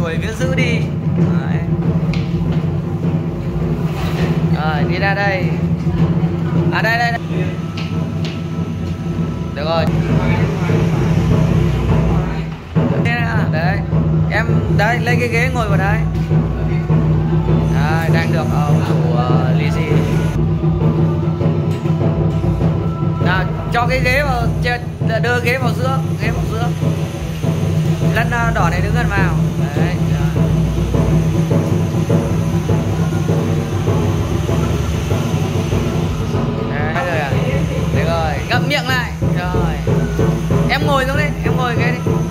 ngồi phía giữ đi. Đấy. Rồi đi ra đây. À đây. Được rồi. Đấy. Em đấy lấy cái ghế ngồi vào đây. Đấy, đang được ông chủ Lizzy. Nào cho cái ghế vào, đưa ghế vào giữa, lăn đỏ này đứng gần vào. Đấy. Đấy rồi à. Được rồi, ngậm miệng lại. Rồi. Em ngồi xuống đi, em ngồi cái đi.